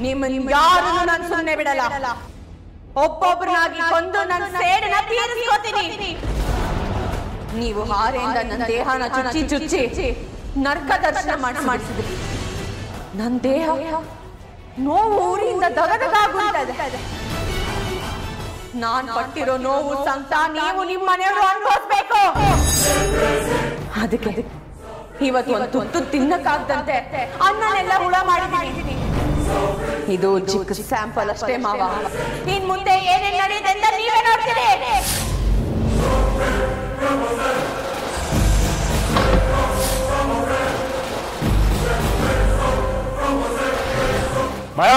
ನಿಮ್ಮನ್ನ ಯಾರನ್ನು ನಾನು ಸುಮ್ಮನೆ ಬಿಡಲ್ಲ. ಒಬ್ಬೊಬ್ಬರನ್ನಾಗಿ ಕೊಂದು ನನ್ನ ಸೇಡನ್ನ ತೀರಿಸ್ಕೊತೀನಿ. ನೀವು ಹಾರೆಯಿಂದ ನನ್ನ ದೇಹನ ಚುಚ್ಚಿ ನರ್ಕ ದರ್ಶನ ಮಾಡಿಸಿದ್ರಿ. ನನ್ನ ದೇಹ ನೋವು ಊರಿಂದ ದಗದಗಾಗುತ್ತದೆ. ನಾನ್ ಪಟ್ಟಿರೋ ನೋವು ಸಂತ ನೀವು ನಿಮ್ಮ ಮನೆಯವರು ಅನುಭವಿಸ್ಬೇಕು. ಅದಕ್ಕೆ ಇವತ್ತು ಒಂದು ತುತ್ತು ತಿನ್ನಕ್ಕಾಗ್ದಂತೆ ಅನ್ನನೆಲ್ಲ ಹುಳ ಮಾಡಿದ್ದೀನಿ. ಇದು ಚಿಕ್ಕ ಸ್ಯಾಂಪಲ್ ಅಷ್ಟೇ ಮಾವ. ಇನ್ ಮುಂದೆ ಏನೇನ್ ನಡೆಯುತ್ತೆ ಅಂತ ನೀವೇ ನೋಡ್ತೀರಿ. ಮಾಯಾ,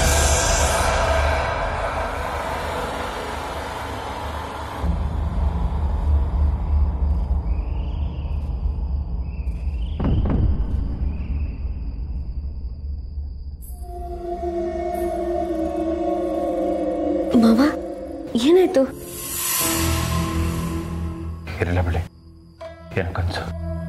ಮಾವ ಏನಾಯ್ತು? ಇರಲ್ಲ ಬಿಡಿ, ಏನು ಕನಸು?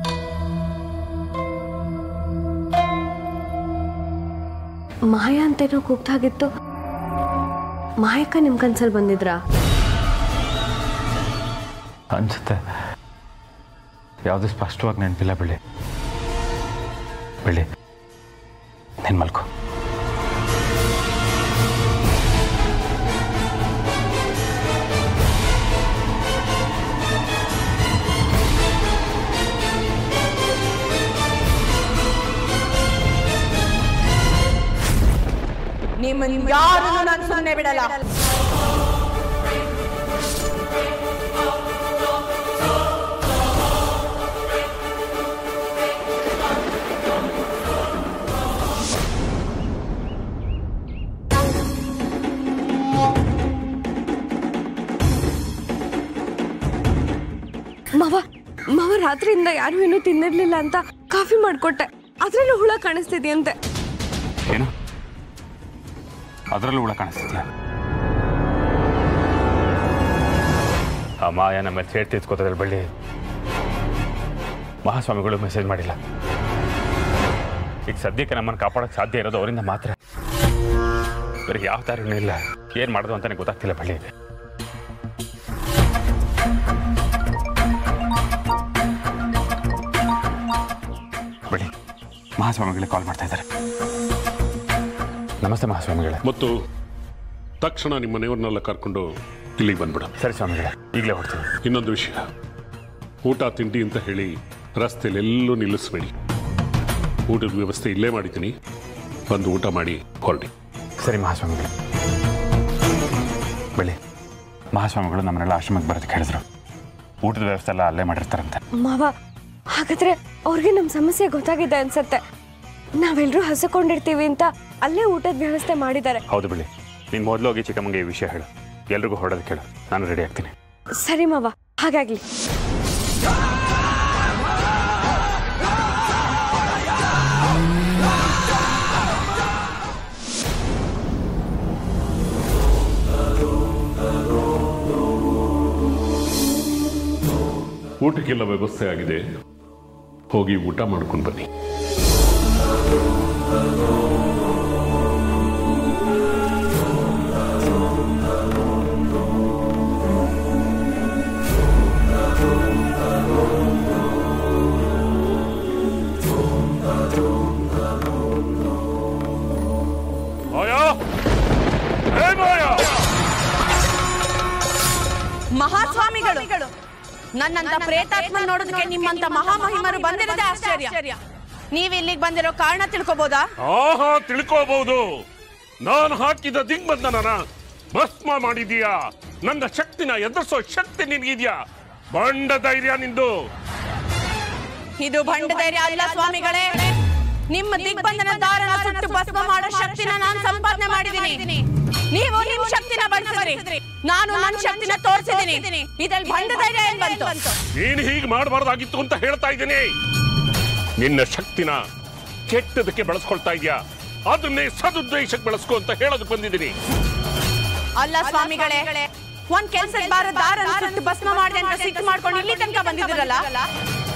ಮಾಯಾ ಅಂತೇನೋ ಕೂಗ್ತಾಗಿತ್ತು. ಮಾಯಕ್ಕ ನಿಮ್ ಕನ್ಸಲ್ಲಿ ಬಂದಿದ್ರಾ? ಅನ್ಸುತ್ತೆ, ಯಾವುದು ಸ್ಪಷ್ಟವಾಗಿ ನೆನಪಿಲ್ಲ. ಬೆಳಿ ನೀನು ಮಲ್ಕೋ. ನಿಮ್ಮನ್ನ ಯಾರನ್ನು ನಾನು ಸುಮ್ಮನೆ ಬಿಡಲ್ಲ. ಮಾವ ರಾತ್ರಿಯಿಂದ ಯಾರು ಏನೂ ತಿನ್ನಿರ್ಲಿಲ್ಲ ಅಂತ ಕಾಫಿ ಮಾಡ್ಕೊಟ್ಟೆ. ಅದ್ರಲ್ಲೂ ಹುಳ ಕಾಣಿಸ್ತಿದ್ಯಂತೆ. ಏನು? ಅದರಲ್ಲೂ ಹುಳ ಕಾಣಿಸ್ತಿದ್ಯಾ? ಆ ಮಾಯ ನಮ್ಮ ಮೇಲೆ ಸೇಡ್ ತಿಳ್ಕೋತದಲ್ಲಿ ಬಳ್ಳಿ. ಮಹಾಸ್ವಾಮಿಗಳು ಮೆಸೇಜ್ ಮಾಡಿಲ್ಲ. ಈಗ ಸದ್ಯಕ್ಕೆ ನಮ್ಮನ್ನು ಕಾಪಾಡೋಕ್ಕೆ ಸಾಧ್ಯ ಇರೋದು ಅವರಿಂದ ಮಾತ್ರ. ಬೇರೆ ಯಾವ ದಾರಿನೂ ಇಲ್ಲ. ಏನು ಮಾಡೋದು ಅಂತಾನೆ ಗೊತ್ತಾಗ್ತಿಲ್ಲ ಬಳ್ಳಿ. ಬಳ್ಳಿ, ಮಹಾಸ್ವಾಮಿಗಳಿಗೆ ಕಾಲ್ ಮಾಡ್ತಾ ಇದ್ದಾರೆ. ನಮಸ್ತೆ ಮಹಾಸ್ವಾಮಿಗಳೇ. ಮತ್ತು ತಕ್ಷಣ ನಿಮ್ಮ ಮನೆಯವ್ರನ್ನೆಲ್ಲ ಕರ್ಕೊಂಡು ಇಲ್ಲಿಗೆ ಬಂದ್ಬಿಡ. ಸರಿ ಸ್ವಾಮಿಗಳೇ, ಈಗಲೇ ಹೊಡ್ತೀನಿ. ಇನ್ನೊಂದು ವಿಷಯ, ಊಟ ತಿಂಡಿ ಅಂತ ಹೇಳಿ ರಸ್ತೆಯಲ್ಲಿ ಎಲ್ಲೂ ನಿಲ್ಲಿಸಬೇಡಿ. ಊಟದ ವ್ಯವಸ್ಥೆ ಇಲ್ಲೇ ಮಾಡಿದ್ದೀನಿ, ಬಂದು ಊಟ ಮಾಡಿ ಹೊರಡಿ. ಸರಿ ಮಹಾಸ್ವಾಮಿಗಳೇ. ಬಳ್ಳಿ, ಮಹಾಸ್ವಾಮಿಗಳು ನಮ್ಮನ್ನೆಲ್ಲ ಆಶ್ರಮಕ್ಕೆ ಬರೋದಕ್ಕೆ ಹೇಳಿದ್ರು. ಊಟದ ವ್ಯವಸ್ಥೆ ಎಲ್ಲ ಅಲ್ಲೇ ಮಾಡಿರ್ತಾರಂತೆ. ಮಾವ, ಹಾಗಾದ್ರೆ ಅವ್ರಿಗೆ ನಮ್ಮ ಸಮಸ್ಯೆ ಗೊತ್ತಾಗಿದೆ ಅನ್ಸತ್ತೆ. ನಾವೆಲ್ಲರೂ ಹಸಿಕೊಂಡಿರ್ತೀವಿ ಅಂತ ಅಲ್ಲೇ ಊಟದ ವ್ಯವಸ್ಥೆ ಮಾಡಿದ್ದಾರೆ. ಹೌದು ಬಳ್ಳಿ, ನೀನು ಮೊದಲು ಹೋಗಿ ಚಿಕ್ಕಮ್ಮಂಗೆ ಈ ವಿಷಯ ಹೇಳು. ಎಲ್ರಿಗೂ ಹೊರಡೋದಕ್ಕೆ ಹೇಳು. ನಾನು ರೆಡಿ ಆಗ್ತೀನಿ. ಸರಿ ಮಾವ, ಹಾಗಾಗ್ಲಿ. ಊಟಕ್ಕೆಲ್ಲ ವ್ಯವಸ್ಥೆ ಆಗಿದೆ, ಹೋಗಿ ಊಟ ಮಾಡ್ಕೊಂಡು ಬನ್ನಿ. ಮಹಾಸ್ವಾಮಿಗಳು, ನನ್ನಂತ ಪ್ರೇತಾತ್ಮ ನೋಡೋದಕ್ಕೆ ನಿಮ್ಮಂತ ಮಹಾಮಹಿಮರು ಬಂದಿರೋದೇ ಆಶ್ಚರ್ಯ. ನೀವ್ ಇಲ್ಲಿಗೆ ಬಂದಿರೋ ಕಾರಣ ತಿಳ್ಕೋಬಹುದಾ? ತಿಳ್ಕೋಬಹುದು. ನಾನು ಹಾಕಿದ ದಿಗ್ಬಂಧನನ ಭಸ್ಮ ಮಾಡಿದೀಯಾ? ನನ್ನ ಶಕ್ತಿನ ಎದುರಿಸೋ ಶಕ್ತಿ ನಿನ್ಗಿದ್ಯಾ? ಬಂಡ ಧೈರ್ಯ ನಿಂದು. ಇದು ಬಂಡ ಧೈರ್ಯ ಅಲ್ಲ ಸ್ವಾಮಿಗಳೇ. ನಿಮ್ಮ ದಿಗ್ಬಂಧನ ದಾರನ ಸುಟ್ಟು ಭಸ್ಮ ಮಾಡೋ ಶಕ್ತಿನ ನಾನು ಸಂಪಾದನೆ ಮಾಡಿದ್ದೀನಿ. ನೀವು ನಿಮ್ಮ ಶಕ್ತಿನ ಬಳಸಿದ್ರಿ, ನಾನು ನನ್ನ ಶಕ್ತಿನ ತೋರಿಸಿದ್ದೀನಿ. ಇದ್ರಲ್ಲಿ ಬಂಡ ಧೈರ್ಯ ಏನ್ ಬಂತು? ನೀನು ಹೀಗೆ ಮಾಡಬಾರ್ದಾಗಿತ್ತು ಅಂತ ಹೇಳ್ತಾ ಇದ್ದೀನಿ. ನಿನ್ನ ಶಕ್ತಿನ ಕೆಟ್ಟದಕ್ಕೆ ಬಳಸ್ಕೊಳ್ತಾ ಇದೆಯಾ? ಅದನ್ನೇ ಸದುದ್ದೇಶಕ್ಕೆ ಬಳಸ್ಕೊ ಅಂತ ಹೇಳೋದಕ್ಕೆ ಬಂದಿದ್ದೀನಿ. ಅಲ್ಲ ಸ್ವಾಮಿಗಳೇ, ಒಂದ್ ಕೆಲ್ಸದ ದಾರನ ಸುಟ್ಟು ಭಸ್ಮ ಮಾಡಿದೆ ಅಂತ ಸಿಟ್ಟು ಮಾಡ್ಕೊಂಡು ಇಲ್ಲಿ ತನಕ ಬಂದಿದ್ದೀರಲ್ಲ.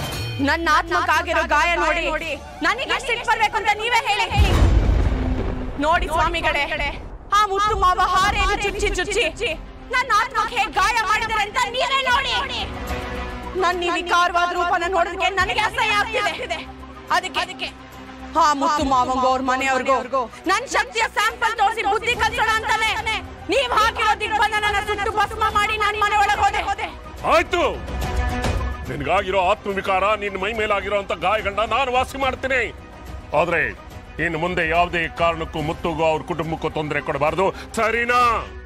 ನನ್ನ ಆತ್ಮಕ್ಕಾಗಿರೋ ಗಾಯ ನೋಡಿ ನನಗೆ ಎಷ್ಟು ಸಿಟ್ಟು ಬರ್ಬೇಕು ಅಂತ ನೀವೇ ಹೇಳಿ. ನೋಡಿ ಸ್ವಾಮಿಗಳೇ, ಆ ಮುತ್ತು ಮಾವ ಹಾರೆಯನ್ನು ಚುಚ್ಚಿ ಚುಚ್ಚಿ ನನ್ನ ಆತ್ಮಕ್ಕೆ ಹೇಗೆ ಗಾಯ ಮಾಡಿದರೆ ಅಂತ ನೀವೇ ನೋಡಿ. ನನ್ನ ಈ ವಿಕಾರವಾದ ರೂಪನ ನೋಡೋದಕ್ಕೆ ನನಗೆ ಅಸಹ್ಯ ಆಗ್ತಿದೆ. ಅದಕ್ಕೆ ಆ ಮುತ್ತು ಮಾವಂಗೂ ಅವ್ರ ಮನೆಯವ್ರಿಗೂ ನನ್ನ ಶಕ್ತಿಯ ಸ್ಯಾಂಪಲ್ ತೋರಿಸಿ ಬುದ್ಧಿ ಕಲ್ಸೋಣ ಅಂತಾನೆ ನೀವ್ ಹಾಕಿರೋ ದಿಗ್ಬಂಧನನ ಸುಟ್ಟು ಭಸ್ಮ ಮಾಡಿ ನನ್ನ ಮನೆ ಒಳಗೆ ಹೋದೆ. ಆಯ್ತು, ನಿನಗಾಗಿರೋ ಆತ್ಮವಿಕಾರ, ನಿನ್ನ ಮೈ ಮೇಲಾಗಿರೋ ಅಂತ ಗಾಯಗಳನ್ನ ನಾನು ವಾಸಿ ಮಾಡ್ತೀನಿ. ಆದ್ರೆ ಇನ್ನು ಮುಂದೆ ಯಾವುದೇ ಕಾರಣಕ್ಕೂ ಮುತ್ತುಗೂ ಅವ್ರ ಕುಟುಂಬಕ್ಕೂ ತೊಂದರೆ ಕೊಡಬಾರ್ದು, ಸರಿನಾ?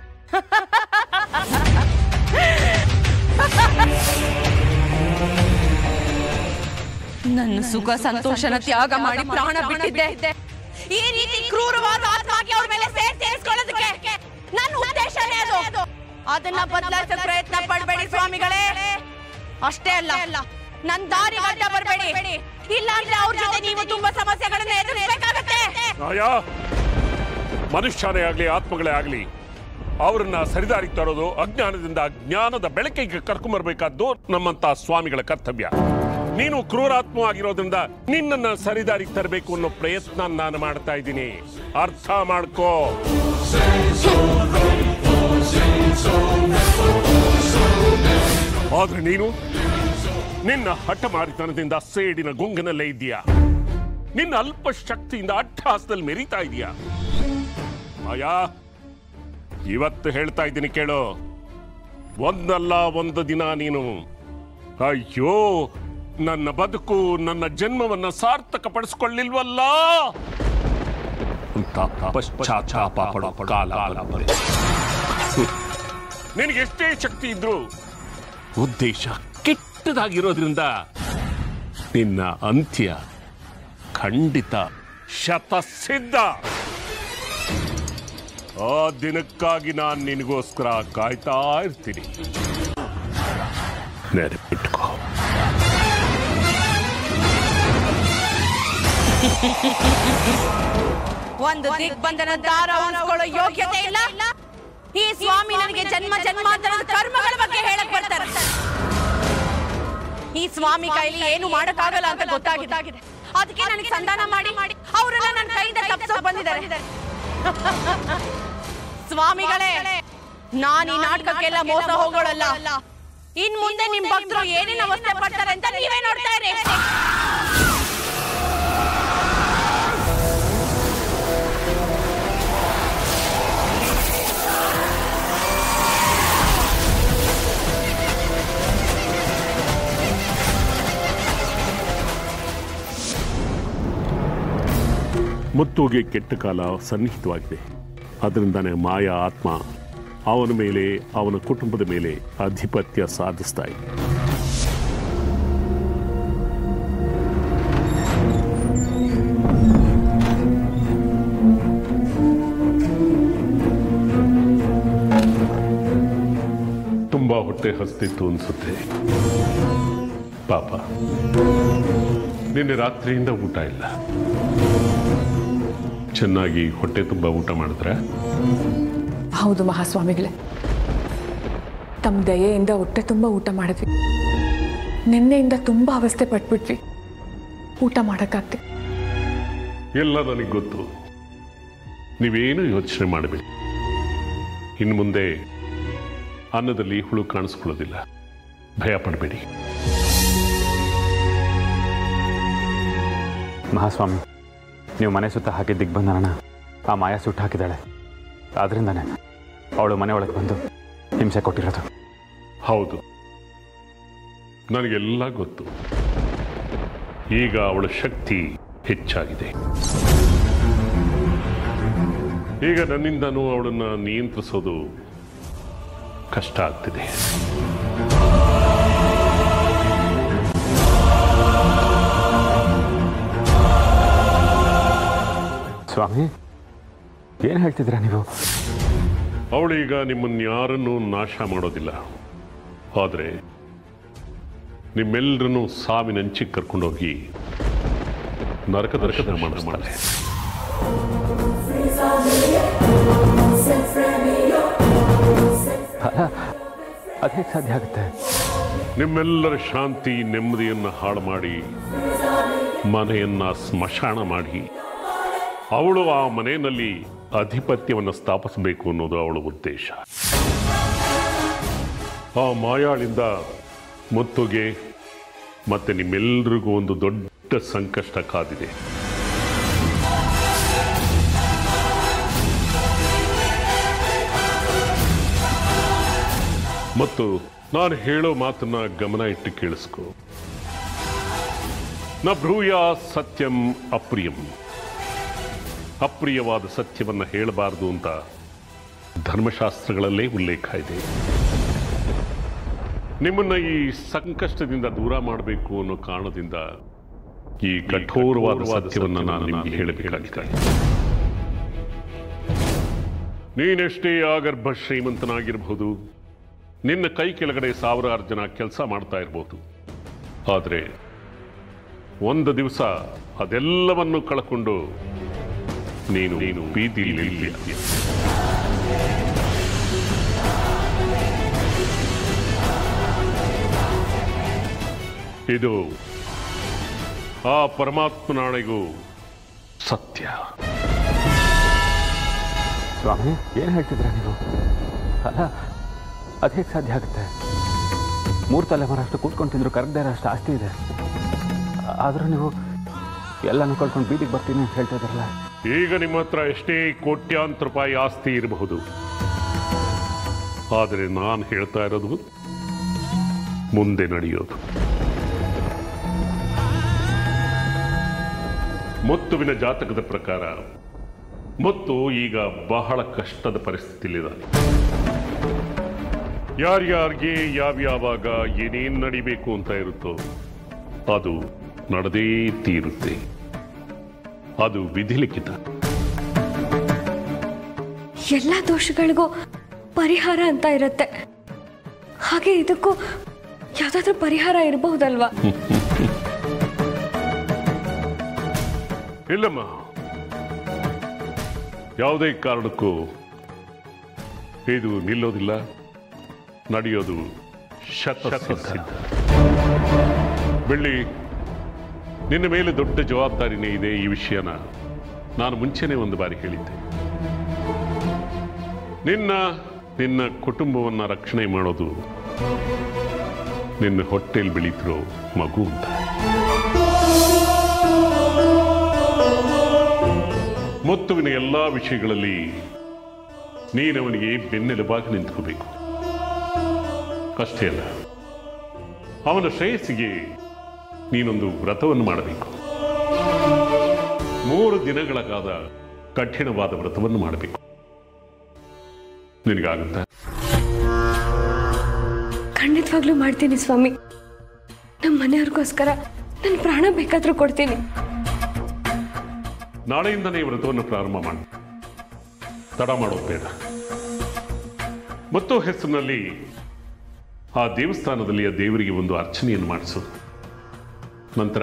ನನ್ನ ಸುಖ ಸಂತೋಷನ ತ್ಯಾಗ ಮಾಡಿ ಪ್ರಾಣ ಬಿಟ್ಟಿದ್ದೆ. ಈ ರೀತಿ ಕ್ರೂರವಾದ ಆತ್ಮಕ್ಕೆ ಅವ್ರ ಮೇಲೆ ಸೇರಿಸ್ಕೊಳ್ಳೋದಕ್ಕೆ ನನ್ನ ಉದ್ದೇಶನೇ ಅದು. ಅದನ್ನ ಬದಲಾಯಿಸೋ ಪ್ರಯತ್ನ ಪಡಬೇಡಿ ಸ್ವಾಮಿಗಳೇ. ಅಷ್ಟೇ ಅಲ್ಲ, ನನ್ನ ದಾರಿ ಅಡ್ಡ ಬರಬೇಡಿ. ಇಲ್ಲ ಅಂದ್ರೆ ಅವ್ರ ಜೊತೆ ನೀವು ತುಂಬಾ ಸಮಸ್ಯೆಗಳನ್ನ ಎದುರಿಸಬೇಕಾಗತ್ತೆ. ಮನುಷ್ಯನೇ ಆಗ್ಲಿ ಆತ್ಮಗಳೇ ಆಗ್ಲಿ, ಅವರನ್ನ ಸರಿದಾರಿಗೆ ತರೋದು, ಅಜ್ಞಾನದಿಂದ ಜ್ಞಾನದ ಬೆಳಕಿಗೆ ಕರ್ಕೊಂಡ್ಬರ್ಬೇಕಾದ್ದು ನಮ್ಮಂತ ಸ್ವಾಮಿಗಳ ಕರ್ತವ್ಯ. ನೀನು ಕ್ರೂರಾತ್ಮವಾಗಿರೋದ್ರಿಂದ ನಿನ್ನನ್ನ ಸರಿದಾರಿಗೆ ತರಬೇಕು ಅನ್ನೋ ಪ್ರಯತ್ನ ನಾನು ಮಾಡ್ತಾ ಇದ್ದೀನಿ, ಅರ್ಥ ಮಾಡ್ಕೋ. ಆದ್ರೆ ನೀನು ನಿನ್ನ ಹಠಮಾರಿತನದಿಂದ ಸೇಡಿನ ಗುಂಗನಲ್ಲೇ ಇದೆಯಾ. ನಿನ್ನ ಅಲ್ಪ ಶಕ್ತಿಯಿಂದ ಅಟ್ಟಹಾಸದಲ್ಲಿ ಮೆರೀತಾ ಇದೆಯಾ. ಮಾಯಾ, ಇವತ್ತು ಹೇಳ್ತಾ ಇದ್ದೀನಿ ಕೇಳು, ಒಂದಲ್ಲ ಒಂದು ದಿನ ನೀನು ಅಯ್ಯೋ ನನ್ನ ಬದುಕು ನನ್ನ ಜನ್ಮವನ್ನ ಸಾರ್ಥಕ ಪಡಿಸ್ಕೊಳ್ಳಿಲ್ವಲ್ಲ ಅಂತ ಪಶ್ಚಾತ್ತಾಪ ಪಡೋ ಕಾಲ ಬಂದಿದೆ. ನಿನಗೆ ಎಷ್ಟೇ ಶಕ್ತಿ ಇದ್ರು ಉದ್ದೇಶ ಕೆಟ್ಟದಾಗಿರೋದ್ರಿಂದ ನಿನ್ನ ಅಂತ್ಯ ಖಂಡಿತ ಶತಸಿದ್ಧ. ಆ ದಿನಕ್ಕಾಗಿ ನಾನು ನಿನಗೋಸ್ಕರ ಕಾಯ್ತಾ ಇರ್ತೀನಿ, ನೆನಪಿಟ್ಕೋ. ಒಂದು ದಿಗ್ಬಂಧನ ದಾರ ಉಳಿಸ್ಕೊಳ್ಳೋ ಯೋಗ್ಯತೆ ಇಲ್ಲ. ಈ ಸ್ವಾಮಿ ನನಗೆ ಜನ್ಮ ಜನ್ಮಾಂತರದ ಕರ್ಮಗಳ ಬಗ್ಗೆ ಹೇಳಕ್ ಬರ್ತಾರೆ. ಈ ಸ್ವಾಮಿ ಕೈಲಿ ಏನು ಮಾಡಕ್ಕಾಗಲ್ಲ ಅಂತ ಗೊತ್ತಾಗಿದೆ. ಅದಕ್ಕೆ ನನಗೆ ಸಂಧಾನ ಮಾಡಿ ಅವರನ್ನ ನನ್ನ ಕೈಯಿಂದ ತಪ್ಪಿಸೋಕ್ ಬಂದಿದ್ದಾರೆ. ಸ್ವಾಮಿಗಳೇ, ನಾನು ಈ ನಾಟಕಕ್ಕೆಲ್ಲ ಮೋಸ ಹೋಗೋಳಲ್ಲ. ಇನ್ ಮುಂದೆ ನಿಮ್ ಭಕ್ತರು ಏನೇನು ಅವಸ್ಥೆ ಪಡ್ತಾರೆ ಅಂತ ನೀವೇ ನೋಡ್ತಾ ಇರಿ. ಮುತ್ತುಗೆ ಕೆಟ್ಟ ಕಾಲ ಸನ್ನಿಹಿತವಾಗಿದೆ. ಅದರಿಂದಾನೆ ಮಾಯಾ ಆತ್ಮ ಅವನ ಮೇಲೆ, ಅವನ ಕುಟುಂಬದ ಮೇಲೆ ಆಧಿಪತ್ಯ ಸಾಧಿಸ್ತಾ ಇದೆ. ತುಂಬಾ ಹೊಟ್ಟೆ ಹಸ್ತಿತ್ತು ಅನ್ಸುತ್ತೆ. ಪಾಪ, ನಿನ್ನೆ ರಾತ್ರಿಯಿಂದ ಊಟ ಇಲ್ಲ. ಚೆನ್ನಾಗಿ ಹೊಟ್ಟೆ ತುಂಬಾ ಊಟ ಮಾಡಿದ್ರೆ? ಹೌದು ಮಹಾಸ್ವಾಮಿಗಳೇ, ತಮ್ಮ ದಯೆಯಿಂದ ಹೊಟ್ಟೆ ತುಂಬ ಊಟ ಮಾಡಿದ್ವಿ. ನಿನ್ನೆಯಿಂದ ತುಂಬ ಅವಸ್ಥೆ ಪಟ್ಬಿಟ್ವಿ, ಊಟ ಮಾಡೋಕ್ಕಾಗ್ತಿ. ಎಲ್ಲ ನನಗೆ ಗೊತ್ತು. ನೀವೇನು ಯೋಚನೆ ಮಾಡಬೇಡಿ. ಇನ್ನು ಮುಂದೆ ಅನ್ನದಲ್ಲಿ ಹುಳು ಕಾಣಿಸ್ಕೊಳ್ಳೋದಿಲ್ಲ, ಭಯ ಪಡಬೇಡಿ. ಮಹಾಸ್ವಾಮಿ, ನೀವು ಮನೆ ಸುತ್ತ ಹಾಕಿದ ದಿಗ್ಬಂಧನನ ಆ ಮಾಯಾ ಸುಟ್ಟು ಹಾಕಿದ್ದಾಳೆ. ಆದ್ರಿಂದಾನೆ ಅವಳು ಮನೆ ಒಳಗೆ ಬಂದು ಹಿಂಸೆ ಕೊಟ್ಟಿರೋದು. ಹೌದು, ನನಗೆಲ್ಲ ಗೊತ್ತು. ಈಗ ಅವಳ ಶಕ್ತಿ ಹೆಚ್ಚಾಗಿದೆ. ಈಗ ನನ್ನಿಂದನೂ ಅವಳನ್ನು ನಿಯಂತ್ರಿಸೋದು ಕಷ್ಟ ಆಗ್ತಿದೆ. ಸ್ವಾಮಿ, ಏನು ಹೇಳ್ತಿದ್ದೀರಾ ನೀವು? ಅವಳೀಗ ನಿಮ್ಮನ್ನು ಯಾರನ್ನೂ ನಾಶ ಮಾಡೋದಿಲ್ಲ. ಆದರೆ ನಿಮ್ಮೆಲ್ಲರನ್ನೂ ಸಾವಿನಂಚಿಗೆ ಕರ್ಕೊಂಡೋಗಿ ನರಕ ದರ್ಶನ ಮಾಡಿಸ್ತಾಳೆ. ಅದೇ ಸಾಧ್ಯ ಆಗುತ್ತೆ? ನಿಮ್ಮೆಲ್ಲರ ಶಾಂತಿ ನೆಮ್ಮದಿಯನ್ನು ಹಾಳು ಮಾಡಿ, ಮನೆಯನ್ನ ಸ್ಮಶಾನ ಮಾಡಿ, ಅವಳು ಆ ಮನೆಯಲ್ಲಿ ಅಧಿಪತ್ಯವನ್ನು ಸ್ಥಾಪಿಸಬೇಕು ಅನ್ನೋದು ಅವಳ ಉದ್ದೇಶ. ಆ ಮಾಯಾಳಿಂದ ಮುತ್ತುಗೆ ಮತ್ತೆ ನಿಮ್ಮೆಲ್ಲರಿಗೂ ಒಂದು ದೊಡ್ಡ ಸಂಕಷ್ಟ ಕಾದಿದೆ. ಮತ್ತು ನಾನು ಹೇಳೋ ಮಾತನ್ನ ಗಮನ ಇಟ್ಟು ಕೇಳಿಸ್ಕೊ. ನ ಬ್ರೂಯ ಸತ್ಯಂ ಅಪ್ರಿಯಂ. ಅಪ್ರಿಯವಾದ ಸತ್ಯವನ್ನ ಹೇಳಬಾರದು ಅಂತ ಧರ್ಮಶಾಸ್ತ್ರಗಳಲ್ಲೇ ಉಲ್ಲೇಖ ಇದೆ. ನಿಮ್ಮನ್ನ ಈ ಸಂಕಷ್ಟದಿಂದ ದೂರ ಮಾಡಬೇಕು ಅನ್ನೋ ಕಾರಣದಿಂದ ಈ ಕಠೋರವಾದ ಸತ್ಯವನ್ನ ನಾನು ನಿಮಗೆ ಹೇಳಬೇಕಾಗಿದೆ. ನೀನೆಷ್ಟೇ ಆಗರ್ಭ ಶ್ರೀಮಂತನಾಗಿರಬಹುದು, ನಿನ್ನ ಕೈ ಕೆಳಗಡೆ ಸಾವಿರಾರು ಜನ ಕೆಲಸ ಮಾಡ್ತಾ ಇರಬಹುದು, ಆದರೆ ಒಂದು ದಿವಸ ಅದೆಲ್ಲವನ್ನು ಕಳ್ಕೊಂಡು ನೀನು ಬೀದಿಲಿ ನಿಲ್ತೀಯ. ಇದು ಆ ಪರಮಾತ್ಮನಾಣೆಗೂ ಸತ್ಯ. ಸ್ವಾಮಿ, ಏನು ಹೇಳ್ತಿದ್ರ ನೀವು? ಅಲ್ಲ, ಅದೇ ಸಾಧ್ಯ ಆಗುತ್ತೆ. 3 ತಲೆಮಾರು ಅಷ್ಟು ಕೂತ್ಕೊಂಡು ತಿಂದ್ರು ಕರಗದೇ ಅಷ್ಟು ಆಸ್ತಿ ಇದೆ. ಆದರೂ ನೀವು ಎಲ್ಲನೂ ಕಳ್ಕೊಂಡು ಬೀದಿಗೆ ಬರ್ತೀನಿ ಅಂತ ಹೇಳ್ತಾ ಇದ್ರಲ್ಲ. ಈಗ ನಿಮ್ಮ ಹತ್ರ ಎಷ್ಟೇ ಕೋಟ್ಯಾಂತರ ರೂಪಾಯಿ ಆಸ್ತಿ ಇರಬಹುದು, ಆದರೆ ನಾನು ಹೇಳ್ತಾ ಇರೋದು ಮುಂದೆ ನಡೆಯೋದು. ಮುತ್ತುವಿನ ಜಾತಕದ ಪ್ರಕಾರ ಮುತ್ತು ಈಗ ಬಹಳ ಕಷ್ಟದ ಪರಿಸ್ಥಿತಿಯಲ್ಲಿದ್ದಾನೆ. ಯಾರ್ಯಾರಿಗೆ ಯಾವ್ಯಾವಾಗ ಏನೇನು ನಡಿಬೇಕು ಅಂತ ಇರುತ್ತೋ ಅದು ನಡೆದೇ ತೀರುತ್ತೆ. ಅದು ವಿಧಿಲಿಖಿತ. ಎಲ್ಲ ದೋಷಗಳಿಗೂ ಪರಿಹಾರ ಅಂತ ಇರುತ್ತೆ. ಹಾಗೆ ಇದಕ್ಕೂ ಯಾವ್ದಾದ್ರೂ ಪರಿಹಾರ ಇರಬಹುದಲ್ವಾ? ಇಲ್ಲಮ್ಮ, ಯಾವುದೇ ಕಾರಣಕ್ಕೂ ಇದು ನಿಲ್ಲೋದಿಲ್ಲ. ನಡೆಯೋದು ಶತಸಿದ್ಧ. ಬೆಳ್ಳಿ, ನಿನ್ನ ಮೇಲೆ ದೊಡ್ಡ ಜವಾಬ್ದಾರಿನೇ ಇದೆ. ಈ ವಿಷಯನ ನಾನು ಮುಂಚೆನೇ ಒಂದು ಬಾರಿ ಹೇಳಿದ್ದೆ. ನಿನ್ನ ಕುಟುಂಬವನ್ನು ರಕ್ಷಣೆ ಮಾಡೋದು ನಿನ್ನ ಹೊಟ್ಟೆಯಲ್ಲಿ ಬೆಳೀತಿರೋ ಮಗು ಅಂತ. ಮುತ್ತುವಿನ ಎಲ್ಲ ವಿಷಯಗಳಲ್ಲಿ ನೀನವನಿಗೆ ಬೆನ್ನೆಲುಬಾಗಿ ನಿಂತ್ಕೋಬೇಕು. ಅಷ್ಟೇ ಅಲ್ಲ, ಅವನ ಶ್ರೇಯಸ್ಸಿಗೆ ನೀನೊಂದು ವ್ರತವನ್ನು ಮಾಡಬೇಕು. 3 ದಿನಗಳ ಕಾಲ ಕಠಿಣವಾದ ವ್ರತವನ್ನು ಮಾಡಬೇಕು. ನಿನಗಾಗುತ್ತಾ? ಖಂಡಿತವಾಗ್ಲೂ ಮಾಡ್ತೀನಿ ಸ್ವಾಮಿ. ನಮ್ಮ ಮನೆಯವ್ರಿಗೋಸ್ಕರ ನನ್ನ ಪ್ರಾಣ ಬೇಕಾದ್ರೂ ಕೊಡ್ತೀನಿ. ನಾಳೆಯಿಂದನೇ ವ್ರತವನ್ನು ಪ್ರಾರಂಭ ಮಾಡಿ. ತಡ ಮಾಡೋದು ಬೇಡ. ಮತ್ತು ಹೆಸರಿನಲ್ಲಿ ಆ ದೇವಸ್ಥಾನದಲ್ಲಿ ಆ ದೇವರಿಗೆ ಒಂದು ಅರ್ಚನೆಯನ್ನು ಮಾಡಿಸು. ನಂತರ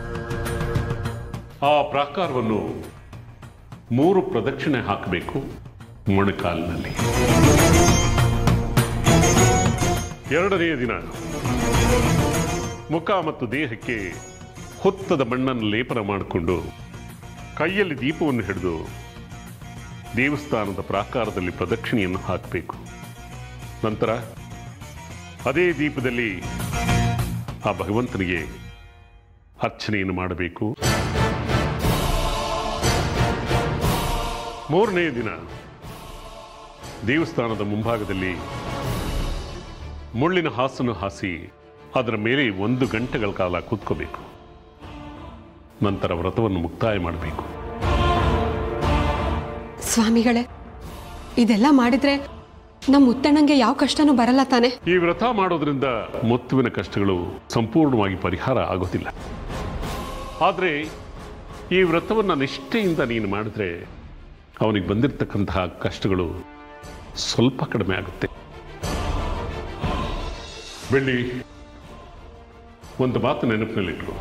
ಆ ಪ್ರಾಕಾರವನ್ನು 3 ಪ್ರದಕ್ಷಿಣೆ ಹಾಕಬೇಕು ಮೊಣಕಾಲಿನಲ್ಲಿ. 2ನೇ ದಿನ ಮುಖ ಮತ್ತು ದೇಹಕ್ಕೆ ಹುತ್ತದ ಮಣ್ಣನ್ನು ಲೇಪನ ಮಾಡಿಕೊಂಡು ಕೈಯಲ್ಲಿ ದೀಪವನ್ನು ಹಿಡಿದು ದೇವಸ್ಥಾನದ ಪ್ರಾಕಾರದಲ್ಲಿ ಪ್ರದಕ್ಷಿಣೆಯನ್ನು ಹಾಕಬೇಕು. ನಂತರ ಅದೇ ದೀಪದಲ್ಲಿ ಆ ಭಗವಂತನಿಗೆ ಅರ್ಚನೆಯನ್ನು ಮಾಡಬೇಕು. 3ನೇ ದಿನ ದೇವಸ್ಥಾನದ ಮುಂಭಾಗದಲ್ಲಿ ಮುಳ್ಳಿನ ಹಾಸನ್ನು ಹಾಸಿ ಅದರ ಮೇಲೆ 1 ಗಂಟೆಗಳ ಕಾಲ ಕೂತ್ಕೋಬೇಕು. ನಂತರ ವ್ರತವನ್ನು ಮುಕ್ತಾಯ ಮಾಡಬೇಕು. ಸ್ವಾಮಿಗಳೇ, ಇದೆಲ್ಲ ಮಾಡಿದ್ರೆ ನಮ್ಮ ಮುತ್ತಣ್ಣಂಗೆ ಯಾವ ಕಷ್ಟನೂ ಬರಲ್ಲ ತಾನೆ? ಈ ವ್ರತ ಮಾಡೋದ್ರಿಂದ ಮುತ್ತುವಿನ ಕಷ್ಟಗಳು ಸಂಪೂರ್ಣವಾಗಿ ಪರಿಹಾರ ಆಗೋದಿಲ್ಲ. ಆದರೆ ಈ ವ್ರತವನ್ನು ನಿಷ್ಠೆಯಿಂದ ನೀನು ಮಾಡಿದ್ರೆ ಅವನಿಗೆ ಬಂದಿರತಕ್ಕಂತಹ ಕಷ್ಟಗಳು ಸ್ವಲ್ಪ ಕಡಿಮೆ ಆಗುತ್ತೆ. ಬೆಳ್ಳಿ, ಒಂದು ಮಾತು ನೆನಪಿನಲ್ಲಿಟ್ಟು,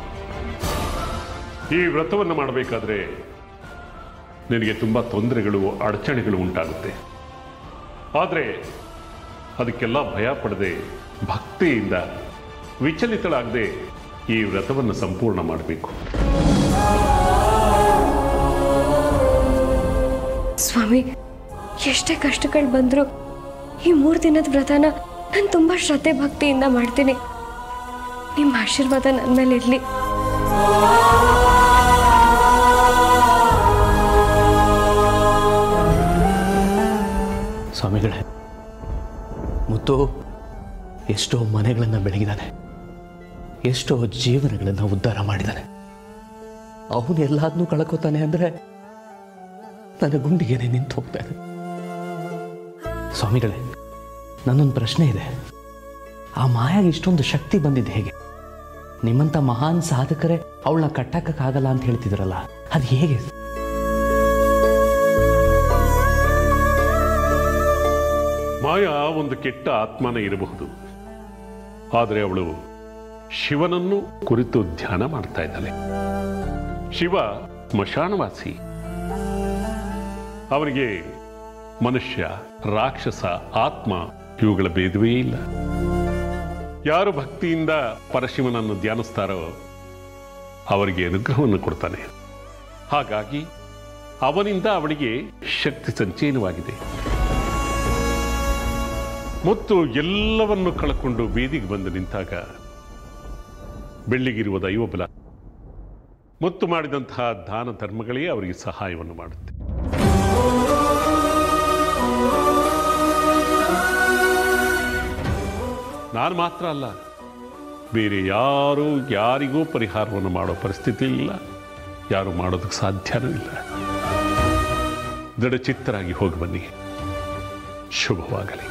ಈ ವ್ರತವನ್ನು ಮಾಡಬೇಕಾದ್ರೆ ನಿನಗೆ ತುಂಬ ತೊಂದರೆಗಳು, ಅಡಚಣೆಗಳು ಉಂಟಾಗುತ್ತೆ. ಆದರೆ ಅದಕ್ಕೆಲ್ಲ ಭಯ ಪಡದೆ ಭಕ್ತಿಯಿಂದ ವಿಚಲಿತಳಾಗದೆ ಈ ವ್ರತವನ್ನು ಸಂಪೂರ್ಣ ಮಾಡಬೇಕು. ಸ್ವಾಮಿ, ಎಷ್ಟೇ ಕಷ್ಟಗಳು ಬಂದರೂ ಈ 3 ದಿನದ ವ್ರತನ ನಾನು ತುಂಬ ಶ್ರದ್ಧೆ ಭಕ್ತಿಯಿಂದ ಮಾಡ್ತೀನಿ. ನಿಮ್ಮ ಆಶೀರ್ವಾದ ನನ್ನ ಮೇಲೆ ಇರಲಿ. ಸ್ವಾಮಿಗಳೇ, ಮುತ್ತು ಎಷ್ಟೋ ಮನೆಗಳನ್ನು ಬೆಳಗಿದ್ದಾನೆ, ಎಷ್ಟೋ ಜೀವನಗಳನ್ನು ಉದ್ಧಾರ ಮಾಡಿದ್ದಾನೆ. ಅವನು ಎಲ್ಲಾದ್ನೂ ಕಳ್ಕೊತಾನೆ ಅಂದರೆ ನನ್ನ ಗುಂಡಿಗೆನೆ ನಿಂತು ಹೋಗ್ತಾನೆ. ಸ್ವಾಮಿಗಳೇ, ನನ್ನೊಂದು ಪ್ರಶ್ನೆ ಇದೆ. ಆ ಮಾಯಾಗೆ ಇಷ್ಟೊಂದು ಶಕ್ತಿ ಬಂದಿದ್ದು ಹೇಗೆ? ನಿಮ್ಮಂಥ ಮಹಾನ್ ಸಾಧಕರೇ ಅವಳನ್ನ ಕಟ್ಟಕ್ಕಾಗಲ್ಲ ಅಂತ ಹೇಳ್ತಿದ್ರಲ್ಲ, ಅದು ಹೇಗೆ? ಮಾಯಾ ಒಂದು ಕೆಟ್ಟ ಆತ್ಮನ ಇರಬಹುದು, ಆದರೆ ಅವಳು ಶಿವನನ್ನು ಕುರಿತು ಧ್ಯಾನ ಮಾಡ್ತಾ ಇದ್ದಾಳೆ. ಶಿವ ಸ್ಮಶಾನವಾಸಿ. ಅವನಿಗೆ ಮನುಷ್ಯ, ರಾಕ್ಷಸ, ಆತ್ಮ ಇವುಗಳ ಭೇದವೇ ಇಲ್ಲ. ಯಾರು ಭಕ್ತಿಯಿಂದ ಪರಶಿವನನ್ನು ಧ್ಯಾನಿಸ್ತಾರೋ ಅವರಿಗೆ ಅನುಗ್ರಹವನ್ನು ಕೊಡ್ತಾನೆ. ಹಾಗಾಗಿ ಅವನಿಂದ ಅವಳಿಗೆ ಶಕ್ತಿ ಸಂಚಯನವಾಗಿದೆ. ಮುತ್ತು ಎಲ್ಲವನ್ನು ಕಳಕೊಂಡು ಬೀದಿಗೆ ಬಂದು ನಿಂತಾಗ ಬೆಳ್ಳಿಗಿರುವ ದೈವಬಲ, ಮುತ್ತು ಮಾಡಿದಂತಹ ದಾನ ಧರ್ಮಗಳೇ ಅವರಿಗೆ ಸಹಾಯವನ್ನು ಮಾಡುತ್ತೆ. ನಾನು ಮಾತ್ರ ಅಲ್ಲ, ಬೇರೆ ಯಾರೂ ಯಾರಿಗೂ ಪರಿಹಾರವನ್ನು ಮಾಡೋ ಪರಿಸ್ಥಿತಿ ಇಲ್ಲ, ಯಾರು ಮಾಡೋದಕ್ಕೆ ಸಾಧ್ಯನೂ ಇಲ್ಲ. ದೃಢಚಿತ್ತರಾಗಿ ಹೋಗಿ ಬನ್ನಿ. ಶುಭವಾಗಲಿ.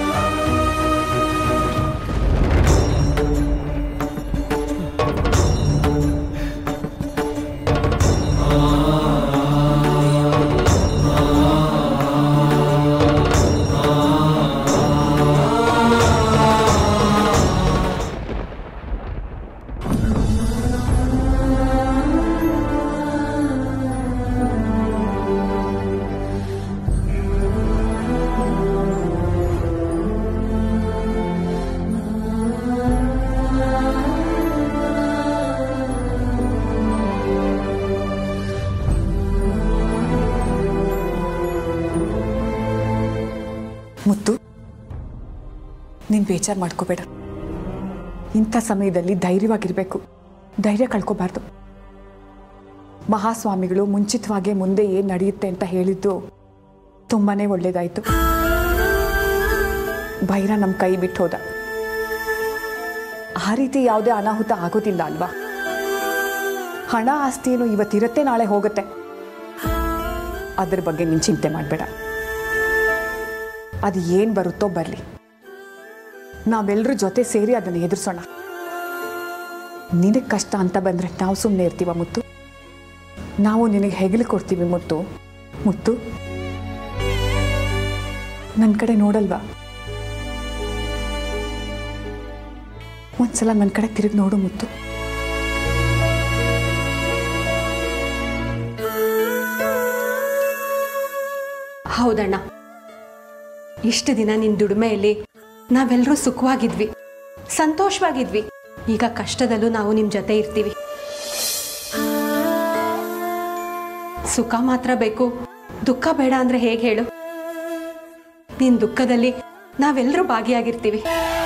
ಮುತ್ತು, ನೀನು ಬೇಜಾರು ಮಾಡ್ಕೋಬೇಡ. ಇಂಥ ಸಮಯದಲ್ಲಿ ಧೈರ್ಯವಾಗಿರಬೇಕು, ಧೈರ್ಯ ಕಳ್ಕೋಬಾರ್ದು. ಮಹಾಸ್ವಾಮಿಗಳು ಮುಂಚಿತವಾಗಿ ಮುಂದೆ ಏನು ನಡೆಯುತ್ತೆ ಅಂತ ಹೇಳಿದ್ದು ತುಂಬಾ ಒಳ್ಳೇದಾಯಿತು. ಭೈರ ನಮ್ಮ ಕೈ ಬಿಟ್ಟು ಹೋದ. ಆ ರೀತಿ ಯಾವುದೇ ಅನಾಹುತ ಆಗೋದಿಲ್ಲ ಅಲ್ವಾ? ಹಣ ಆಸ್ತಿಯನ್ನು ಇವತ್ತಿರುತ್ತೆ, ನಾಳೆ ಹೋಗುತ್ತೆ. ಅದ್ರ ಬಗ್ಗೆ ನೀನು ಚಿಂತೆ ಮಾಡಬೇಡ. ಅದು ಏನು ಬರುತ್ತೋ ಬರಲಿ, ನಾವೆಲ್ಲರೂ ಜೊತೆ ಸೇರಿ ಅದನ್ನು ಎದುರಿಸೋಣ. ನಿನಗೆ ಕಷ್ಟ ಅಂತ ಬಂದರೆ ನಾವು ಸುಮ್ಮನೆ ಇರ್ತೀವ ಮುತ್ತು? ನಾವು ನಿನಗೆ ಹೆಗಲು ಕೊಡ್ತೀವಿ ಮುತ್ತು. ಮುತ್ತು, ನನ್ನ ಕಡೆ ನೋಡಲ್ವಾ? ಒಂದ್ಸಲ ನನ್ನ ಕಡೆ ತಿರುಗಿ ನೋಡು ಮುತ್ತು. ಹೌದಣ್ಣ, ಇಷ್ಟು ದಿನ ನಿನ್ನ ದುಡಿಮೆಯಲ್ಲಿ ನಾವೆಲ್ಲರೂ ಸುಖವಾಗಿದ್ವಿ, ಸಂತೋಷವಾಗಿದ್ವಿ. ಈಗ ಕಷ್ಟದಲ್ಲೂ ನಾವು ನಿಮ್ಮ ಜೊತೆ ಇರ್ತೀವಿ. ಸುಖ ಮಾತ್ರ ಬೇಕು, ದುಃಖ ಬೇಡ ಅಂದ್ರೆ ಹೇಗೆ ಹೇಳು? ನಿನ್ನ ದುಃಖದಲ್ಲಿ ನಾವೆಲ್ಲರೂ ಭಾಗಿಯಾಗಿರ್ತೀವಿ.